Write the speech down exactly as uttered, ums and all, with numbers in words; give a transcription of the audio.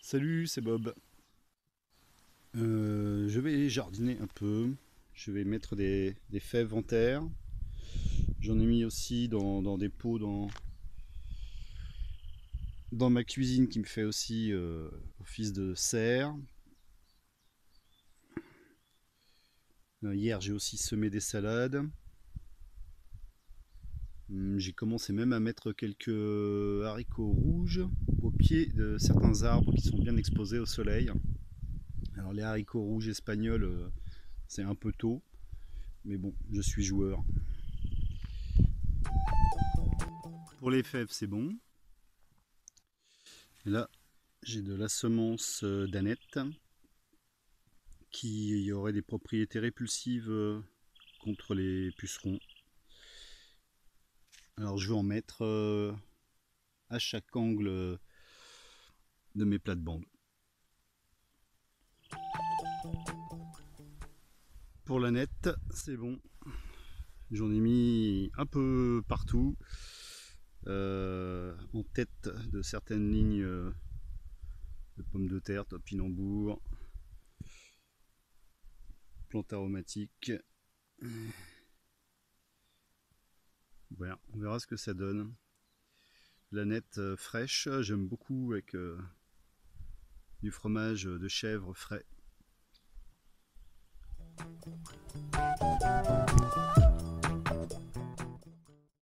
Salut, c'est Bob. Euh, je vais jardiner un peu. Je vais mettre des, des fèves en terre. J'en ai mis aussi dans, dans des pots dans, dans ma cuisine qui me fait aussi euh, office de serre. Euh, hier, j'ai aussi semé des salades. Hum, J'ai commencé même à mettre quelques haricots rouges au pied de certains arbres qui sont bien exposés au soleil. Alors les haricots rouges espagnols, euh, c'est un peu tôt, mais bon, je suis joueur. Pour les fèves, c'est bon. Et là, j'ai de la semence euh, d'aneth qui aurait des propriétés répulsives euh, contre les pucerons. Alors je vais en mettre euh, à chaque angle euh, de mes plates-bandes. Pour l'aneth, c'est bon. J'en ai mis un peu partout, euh, en tête de certaines lignes euh, de pommes de terre, topinambour, plantes aromatiques. Voilà, on verra ce que ça donne. L'aneth euh, fraîche, j'aime beaucoup avec euh, du fromage de chèvre frais.